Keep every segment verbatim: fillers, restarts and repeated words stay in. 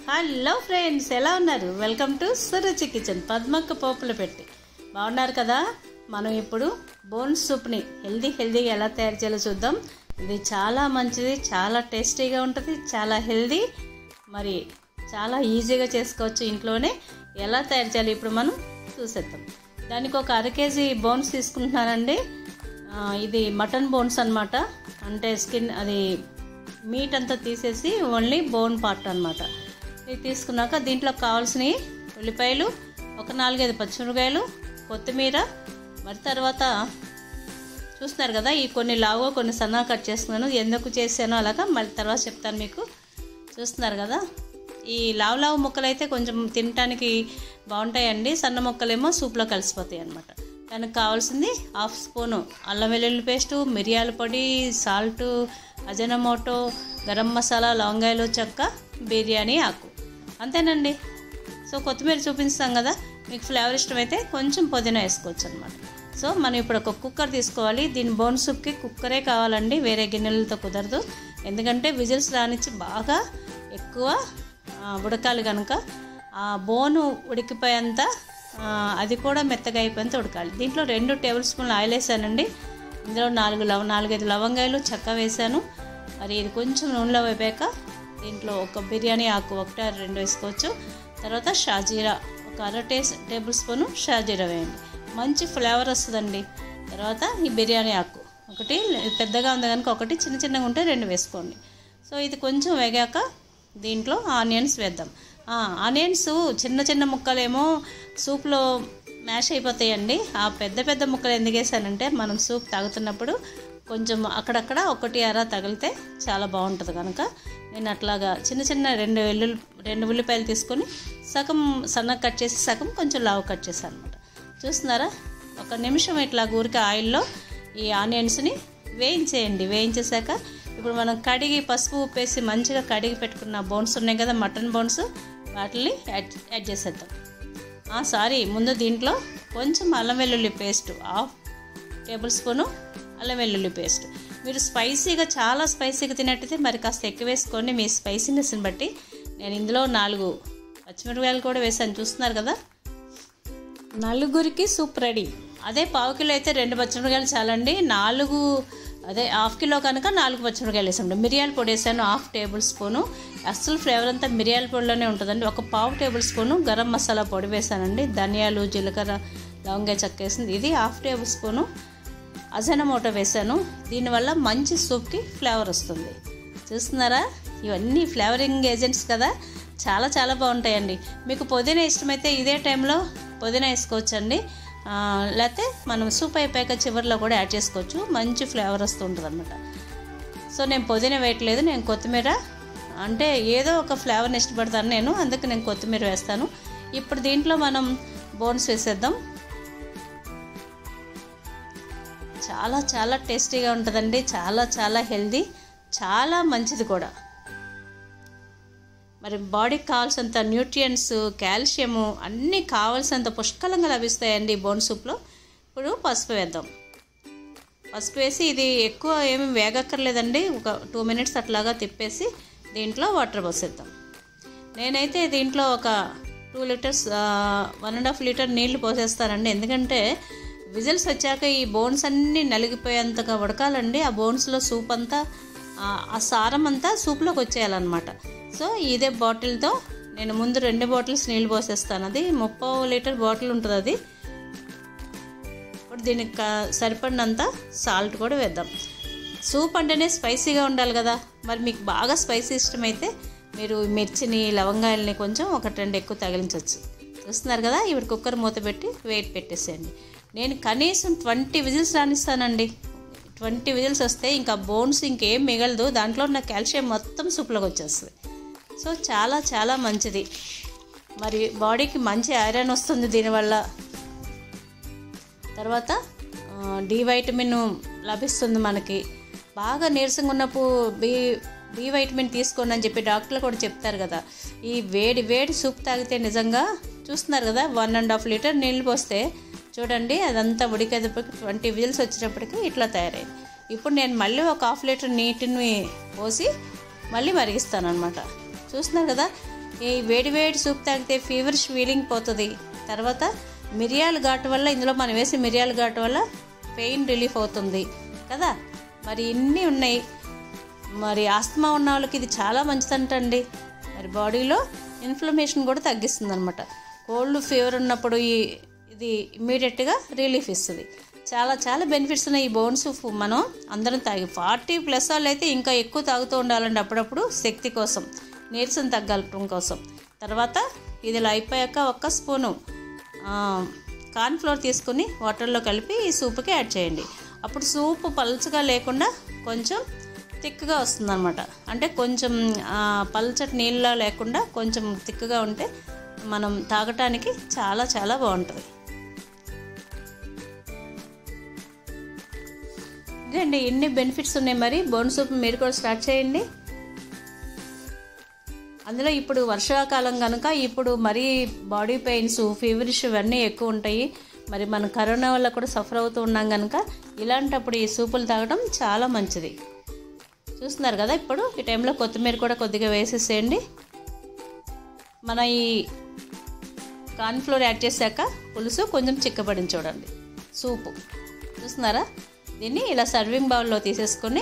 Hello friends, ఎలా ఉన్నారు? Welcome to Suruchi kitchen. పద్మక్క పోపులు పెట్టి బాగున్నారు కదా. మనం ఇప్పుడు బోన్ సూప్ని హెల్దీ హెల్దీగా ఎలా తయారు చేయాలో చూద్దాం. ఇది చాలా మంచిది, చాలా టేస్టీగా ఉంటుంది, చాలా హెల్దీ, మరి చాలా ఈజీగా చేసుకోవచ్చు ఇంట్లోనే. ఎలా తయారు చేయాలి ఇప్పుడు మనం చూసేద్దాం. దానికి ఒక అర కేజీ బోన్స్ తీసుకుంటున్నానండి. ఇది మటన్ బోన్స్ అన్నమాట. అంటే స్కిన్ అది మీట్ అంతా తీసేసి ఓన్లీ బోన్ పార్ట్ అన్నమాట. ఇది తీసుకున్నాక దీంట్లో కావాల్సినవి ఉల్లిపాయలు, ఒక నాలుగైదు పచ్చిమిరకాయలు, కొత్తిమీర, మరి తర్వాత చూస్తున్నారు కదా ఈ కొన్ని లావుగా కొన్ని సన్నగా కట్ చేసుకున్నాను. ఎందుకు చేశానో అలాగా మళ్ళీ తర్వాత చెప్తాను మీకు. చూస్తున్నారు కదా ఈ లావు లావు ముక్కలు అయితే కొంచెం తినడానికి బాగుంటాయండి, సన్న ముక్కలేమో సూప్లో కలిసిపోతాయి అన్నమాట. దానికి కావాల్సింది హాఫ్ స్పూను అల్లం వెల్లుల్లి పేస్టు, మిరియాల పొడి, సాల్టు, అజనమోటో, గరం మసాలా, లవంగాయలు, చెక్క, బిర్యానీ ఆకు, అంతేనండి. సో కొత్తిమీర చూపిస్తాం కదా, మీకు ఫ్లేవర్ ఇష్టమైతే కొంచెం పుదీనా వేసుకోవచ్చు అనమాట. సో మనం ఇప్పుడు ఒక కుక్కర్ తీసుకోవాలి. దీని బోన్ సూప్కి కుక్కరే కావాలండి, వేరే గిన్నెలతో కుదరదు. ఎందుకంటే విజిల్స్ రానిచ్చి బాగా ఎక్కువ ఉడకాలి కనుక ఆ బోను ఉడికిపోయేంత, అది కూడా మెత్తగా అయిపోయేంత ఉడకాలి. దీంట్లో రెండు టేబుల్ స్పూన్లు ఆయిల్ వేసానండి. ఇందులో నాలుగు లవ నాలుగైదు లవంగాయలు, చెక్క వేసాను. మరి ఇది కొంచెం నూనెలో వేపాక దీంట్లో ఒక బిర్యానీ ఆకు ఒకటి రెండు వేసుకోవచ్చు. తర్వాత షాజీరా ఒక అర టే టేబుల్ స్పూను షాజీరా వేయండి, మంచి ఫ్లేవర్ వస్తుందండి. తర్వాత ఈ బిర్యానీ ఆకు ఒకటి, పెద్దగా ఉంది కనుక ఒకటి, చిన్న చిన్నగా ఉంటే రెండు వేసుకోండి. సో ఇది కొంచెం వేగాక దీంట్లో ఆనియన్స్ వేద్దాం. ఆనియన్స్ చిన్న చిన్న ముక్కలేమో సూప్లో మ్యాష్ అయిపోతాయండి. ఆ పెద్ద పెద్ద ముక్కలు ఎందుకు వేసానంటే మనం సూప్ తాగుతున్నప్పుడు కొంచెం అక్కడక్కడ ఒకటి అర తగిలితే చాలా బాగుంటుంది కనుక నేను అట్లాగా చిన్న చిన్న రెండు వెల్లుల్లి రెండు ఉల్లిపాయలు తీసుకొని సగం సన్నగా కట్ చేసి సగం కొంచెం లావు కట్ చేశాను అనమాట. చూస్తున్నారా, ఒక నిమిషం ఇట్లా ఊరికే ఆయిల్లో ఈ ఆనియన్స్ని వేయించేయండి. వేయించేసాక ఇప్పుడు మనం కడిగి పసుపు ఉప్పేసి మంచిగా కడిగి పెట్టుకున్న బోన్స్ ఉన్నాయి కదా, మటన్ బోన్స్, వాటిని యాడ్ యాడ్ చేసేద్దాం. సారీ ముందు దీంట్లో కొంచెం అల్లం వెల్లుల్లి పేస్ట్, హాఫ్ టేబుల్ స్పూను అల్లం వెల్లుల్లి పేస్ట్. మీరు స్పైసీగా చాలా స్పైసీగా తినట్టయితే మరి కాస్త ఎక్కువ వేసుకోండి, మీ స్పైసీనెస్ని బట్టి. నేను ఇందులో నాలుగు పచ్చిమిరపకాయలు కూడా వేసాను, చూస్తున్నారు కదా. నలుగురికి సూప్ రెడీ. అదే పావు కిలో అయితే రెండు పచ్చిమిరపకాయలు చాలండి. నాలుగు అదే హాఫ్ కిలో కనుక నాలుగు పచ్చిమిరపకాయలు వేసాను. మిరియాల పొడి వేసాను హాఫ్ టేబుల్ స్పూను. అస్సలు ఫ్లేవర్ అంతా మిరియాల పొడిలోనే ఉంటుందండి. ఒక పావు టేబుల్ స్పూను గరం మసాలా పొడి వేసానండి. ధనియాలు, జీలకర్ర, లవంగాయ చెక్క వేసింది. ఇది హాఫ్ టేబుల్ స్పూను అజనమోటో వేసాను. దీనివల్ల మంచి సూప్కి ఫ్లేవర్ వస్తుంది. చూస్తున్నారా, ఇవన్నీ ఫ్లేవరింగ్ ఏజెంట్స్ కదా, చాలా చాలా బాగుంటాయండి. మీకు పుదీనా ఇష్టమైతే ఇదే టైంలో పుదీనా వేసుకోవచ్చండి. లేకపోతే మనం సూప్ అయిపోయాక చివరిలో కూడా యాడ్ చేసుకోవచ్చు, మంచి ఫ్లేవర్ వస్తూ ఉంటుంది అనమాట. సో నేను పుదీనా వేయట్లేదు, నేను కొత్తిమీర, అంటే ఏదో ఒక ఫ్లేవర్ని ఇష్టపడతాను నేను, అందుకు నేను కొత్తిమీర వేస్తాను. ఇప్పుడు దీంట్లో మనం బోన్స్ వేసేద్దాం. చాలా చాలా టేస్టీగా ఉంటుందండి, చాలా చాలా హెల్దీ, చాలా మంచిది కూడా. మరి బాడీకి కావాల్సినంత న్యూట్రియంట్స్, కాల్షియము అన్నీ కావాల్సినంత పుష్కలంగా లభిస్తాయండి బోన్ సూప్లో. ఇప్పుడు పసుపు వేద్దాం. పసుపు వేసి ఇది ఎక్కువ ఏమి వేగక్కర్లేదండి, ఒక టూ మినిట్స్ అట్లాగా తిప్పేసి దీంట్లో వాటర్ పోసేద్దాం. నేనైతే దీంట్లో ఒక two litres one and half litre నీళ్లు పోసేస్తానండి. ఎందుకంటే విజిల్స్ వచ్చాక ఈ బోన్స్ అన్నీ నలిగిపోయేంతగా ఉడకాలండి. ఆ బోన్స్లో సూప్ అంతా, ఆ సారం అంతా సూప్లోకి వచ్చేయాలన్నమాట. సో ఇదే బాటిల్తో నేను ముందు రెండు బాటిల్స్ నీళ్ళు పోసేస్తాను. అది ముప్పై లీటర్ బాటిల్ ఉంటుంది అది. ఇప్పుడు దీనికి సరిపడినంత సాల్ట్ కూడా వేద్దాం. సూప్ అంటేనే స్పైసీగా ఉండాలి కదా, మరి మీకు బాగా స్పైసీ ఇష్టమైతే మీరు మిర్చిని, లవంగాయలని కొంచెం ఒకటి రెండు ఎక్కువ తగిలించవచ్చు. చూస్తున్నారు కదా, ఇప్పుడు కుక్కర్ మూత పెట్టి వెయిట్ పెట్టేసేయండి. నేను కనీసం ట్వంటీ విజిల్స్ రానిస్తానండి. ట్వంటీ విజిల్స్ వస్తే ఇంకా బోన్స్ ఇంకేం మిగలదు, దాంట్లో ఉన్న కాల్షియం మొత్తం సూప్లోకి వచ్చేస్తుంది. సో చాలా చాలా మంచిది, మరి బాడీకి మంచి ఐరన్ వస్తుంది దీనివల్ల. తర్వాత డి వైటమిన్ లభిస్తుంది మనకి. బాగా నీరసంగా ఉన్నప్పుడు బి బి వైటమిన్ తీసుకోండి అని చెప్పి డాక్టర్లు కూడా చెప్తారు కదా. ఈ వేడి వేడి సూప్ తాగితే నిజంగా చూస్తున్నారు కదా, వన్ అండ్ హాఫ్ లీటర్ నీళ్ళు పోస్తే చూడండి అదంతా ఉడికేటప్పటికి ట్వంటీ విజిల్స్ వచ్చేటప్పటికి ఇట్లా తయారైంది. ఇప్పుడు నేను మళ్ళీ ఒక హాఫ్ లీటర్ నీటిని పోసి మళ్ళీ మరిగిస్తాను అనమాట. చూస్తున్నారు కదా, ఈ వేడి వేడి సూప్ తాగితే ఫీవర్స్ ఫీలింగ్ పోతుంది. తర్వాత మిరియాల ఘాటు వల్ల, ఇందులో మనం వేసే మిరియాల ఘాటు వల్ల పెయిన్ రిలీఫ్ అవుతుంది కదా. మరి ఇన్ని ఉన్నాయి. మరి ఆస్తమా ఉన్న వాళ్ళకి ఇది చాలా మంచిదంటండి. మరి బాడీలో ఇన్ఫ్లమేషన్ కూడా తగ్గిస్తుంది అనమాట. కోల్డ్ ఫీవర్ ఉన్నప్పుడు ఈ ఇది ఇమ్మీడియట్గా రిలీఫ్ ఇస్తుంది. చాలా చాలా బెనిఫిట్స్ ఉన్నాయి ఈ బోన్ సూప్. మనం అందరం తాగి ఫార్టీ ప్లస్ వాళ్ళు అయితే ఇంకా ఎక్కువ తాగుతూ ఉండాలండి అప్పుడప్పుడు, శక్తి కోసం, నీరసం తగ్గడం కోసం. తర్వాత ఇది ఇలా అయిపోయాక ఒక్క స్పూను కార్న్ఫ్లోర్ తీసుకుని వాటర్లో కలిపి ఈ సూప్కి యాడ్ చేయండి. అప్పుడు సూప్ పల్చగా లేకుండా కొంచెం థిక్గా వస్తుందన్నమాట. అంటే కొంచెం పల్చటి నీళ్ళ లేకుండా కొంచెం థిక్గా ఉంటే మనం తాగటానికి చాలా చాలా బాగుంటుంది. ఇదండి, ఇన్ని బెనిఫిట్స్ ఉన్నాయి. మరి బోన్ సూప్ మీరు కూడా స్టార్ట్ చేయండి. అందులో ఇప్పుడు వర్షాకాలం కనుక ఇప్పుడు మరీ బాడీ పెయిన్స్, ఫీవరిష్ ఇవన్నీ ఎక్కువ ఉంటాయి. మరి మనం కరోనా వల్ల కూడా సఫర్ అవుతూ ఉన్నాం కనుక ఇలాంటప్పుడు ఈ సూపులు తాగడం చాలా మంచిది. చూస్తున్నారు కదా, ఇప్పుడు ఈ టైంలో కొత్తిమీర కూడా కొద్దిగా వేసేసేయండి. మన ఈ కార్న్ఫ్లోర్ యాడ్ చేశాక పులుసు కొంచెం చిక్కబడింది చూడండి సూపు. చూస్తున్నారా, దీన్ని ఇలా సర్వింగ్ బౌల్లో తీసేసుకొని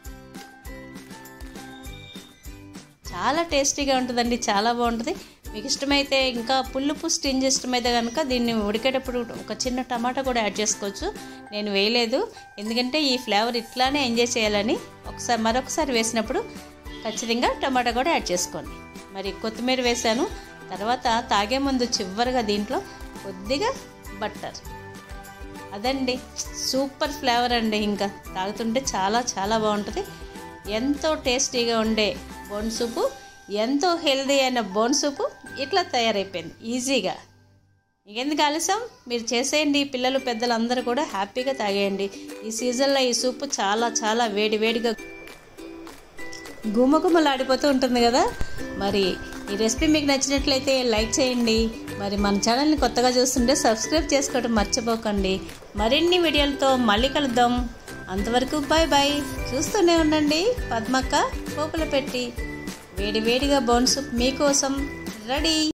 చాలా టేస్టీగా ఉంటుందండి, చాలా బాగుంటుంది. మీకు ఇష్టమైతే ఇంకా పులుపు స్టింజ్ ఇష్టమైతే కనుక దీన్ని ఉడికేటప్పుడు ఒక చిన్న టమాటా కూడా యాడ్ చేసుకోవచ్చు. నేను వేయలేదు, ఎందుకంటే ఈ ఫ్లేవర్ ఇట్లానే ఎంజాయ్ చేయాలని. ఒకసారి మరొకసారి వేసినప్పుడు ఖచ్చితంగా టమాటా కూడా యాడ్ చేసుకోండి. మరి కొత్తిమీర వేసాను. తర్వాత తాగే ముందు చివరిగా దీంట్లో కొద్దిగా బట్టర్. అదండి, సూపర్ ఫ్లేవర్ అండి. ఇంకా తాగుతుంటే చాలా చాలా బాగుంటుంది. ఎంతో టేస్టీగా ఉండే బోన్ సూపు, ఎంతో హెల్దీ అయిన బోన్ సూపు ఇట్లా తయారైపోయింది ఈజీగా. ఇంకెందుకు ఆలస్యం, మీరు చేసేయండి. పిల్లలు పెద్దలు అందరూ కూడా హ్యాపీగా తాగేయండి. ఈ సీజన్లో ఈ సూపు చాలా చాలా వేడి వేడిగా గుమగుమలాడిపోతూ ఉంటుంది కదా. మరి ఈ రెసిపీ మీకు నచ్చినట్లయితే లైక్ చేయండి. మరి మన ఛానల్ని కొత్తగా చూస్తుంటే సబ్స్క్రైబ్ చేసుకోవడం మర్చిపోకండి. మరిన్ని వీడియోలతో మళ్ళీ కలుద్దాం. అంతవరకు బాయ్ బాయ్. చూస్తూనే ఉండండి పద్మక్క పోపుల పెట్టి. వేడి వేడిగా బోన్ సూప్ మీకోసం రెడీ.